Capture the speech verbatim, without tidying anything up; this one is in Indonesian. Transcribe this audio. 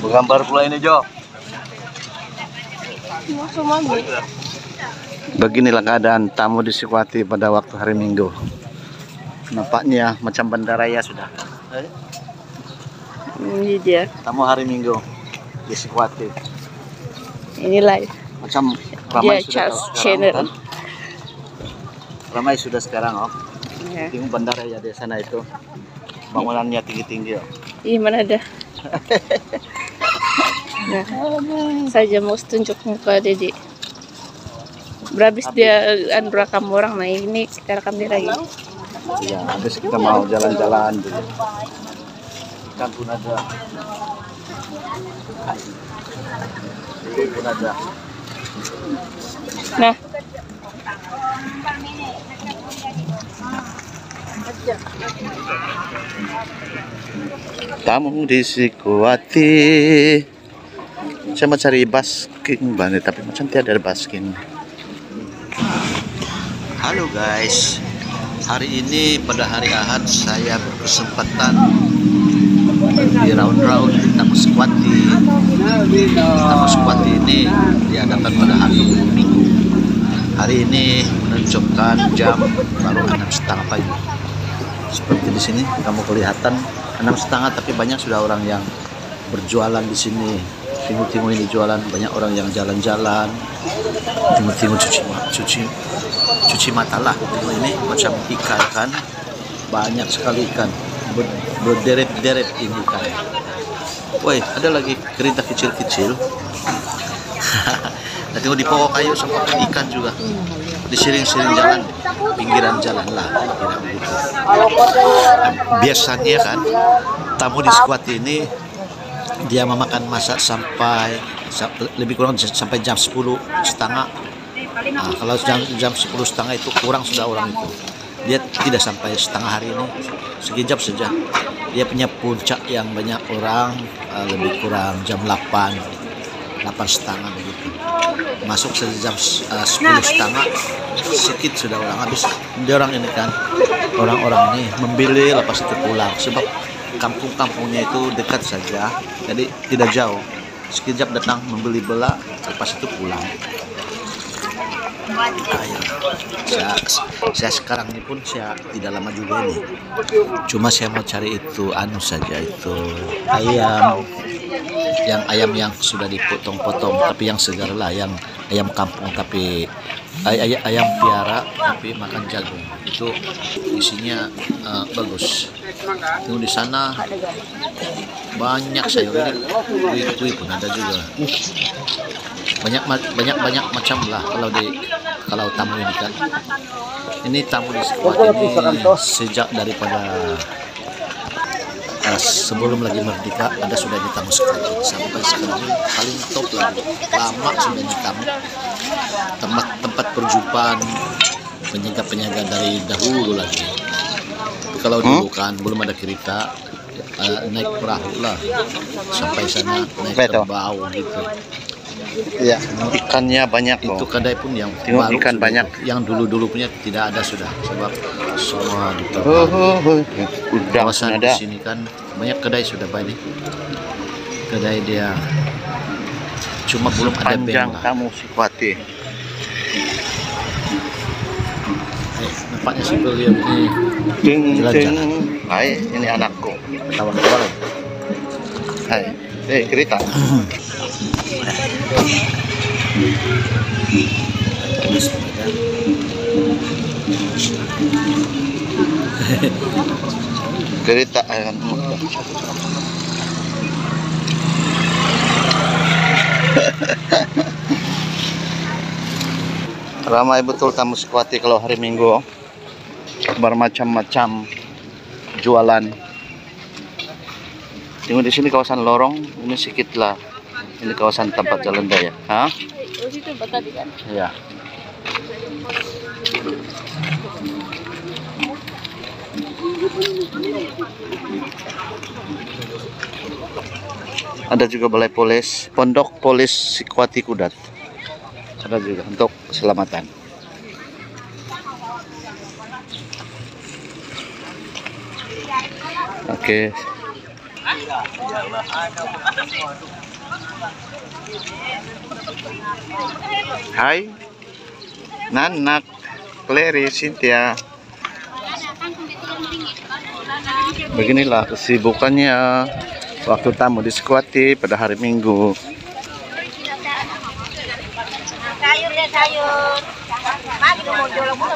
Gambar pula ini Jo. Beginilah keadaan tamu di Sekwati pada waktu hari Minggu. Nampaknya macam bandaraya sudah. Ini dia. Tamu hari Minggu di Sekwati. Inilah Macam ramai dia sudah Charles sekarang, Channel. kan? Ramai sudah sekarang, oh. Ya. Tengok bandaraya di sana itu. Bangunannya tinggi-tinggi, oh. Ih, mana ada? Nah, saja mau tunjuk muka Dedi. Berhabis dia anu rekam orang, nah ini kita rekam dia lagi. Ya, habis kita mau jalan-jalan dulu. Ikan pun ada. Ikan pun ada. Nah, Tamu di Sekwati. Saya mau cari basking banget, tapi macam tiada basking. Halo guys, hari ini pada hari Ahad saya berkesempatan di round-round di Tamu Sekwati. Tamu Sekwati ini diadakan pada hari Minggu. Hari ini menunjukkan jam baru enam setengah pagi. Seperti di sini kamu kelihatan enam setengah, tapi banyak sudah orang yang berjualan di sini. Tengok-tengok ini jualan, banyak orang yang jalan-jalan. Tengok-tengok cuci cuci cuci mata lah. Tengok ini macam ikan kan, banyak sekali ikan, Ber, berderet-deret ini ikan. Woi, ada lagi kereta kecil-kecil. Nah, tengok di pokok kayu sama ikan juga. Di siring-siring jalan, pinggiran jalan lah, kira begitu. Biasanya kan tamu di Sekwati ini dia memakan masa sampai lebih kurang sampai jam sepuluh setengah. Nah, kalau jam jam sepuluh setengah itu kurang sudah orang itu. Dia tidak sampai setengah hari ini, sekejap saja. Dia punya puncak yang banyak orang, uh, lebih kurang jam delapan, delapan setengah begitu. Masuk sejam uh, sepuluh setengah, sedikit sudah orang habis. Dia orang ini kan, orang-orang ini membeli lepas itu pulang, sebab kampung-kampungnya itu dekat saja, jadi tidak jauh. Sekejap datang membeli bela, lepas itu pulang. Ayo. Saya, saya sekarang ini pun saya tidak lama juga ini. Cuma saya mau cari itu anu saja, itu ayam, yang ayam yang sudah dipotong-potong, tapi yang segar lah, yang ayam kampung tapi ay ay ayam piara tapi makan jagung. Itu isinya uh, bagus. Tunggu di sana banyak sayur, kui-kui pun ada juga. Banyak banyak banyak macam lah kalau di kalau tamu ini kan. Ini tamu di Sekwati ini sejak daripada uh, sebelum lagi merdeka ada sudah di Tamu Sekwati sampai sekarang paling top lagi. Lama sudah di tamu. Tempat tempat perjumpaan penjaga-penjaga dari dahulu lagi. Kalau dulu kan belum ada kereta, uh, naik perahu lah sampai sana, naik kerbau gitu. Iya, ikannya banyak. Itu kedai pun yang baru, ikan banyak. Yang dulu-dulu punya tidak ada sudah, sebab semua ditutup. Oh, oh, oh. Udah kawasan ada. Di sini kan banyak kedai sudah banyak. Kedai dia cuma belum ada Panjang band lah. Tamu Sekwati. Nampaknya sebel yang ini jalan-jalan. Hai, ini anakku. Ketawa-ketawa. Hai, eh kereta. Kereta akan ramai betul Tamu Sekwati kalau hari Minggu. Bermacam-macam jualan. Tengok di sini kawasan lorong, ini sedikit lah. Ini kawasan tempat jalan raya. Hah? oh situ tadi kan. Iya. Ada juga balai polis, pondok polis Sekwati Kudat. Ada juga untuk keselamatan. Oke. Hai, Nanak, Clary, Cynthia. Beginilah kesibukannya waktu tamu di Sekwati pada hari Minggu. Sayur deh sayur. Mari mau jual mulu.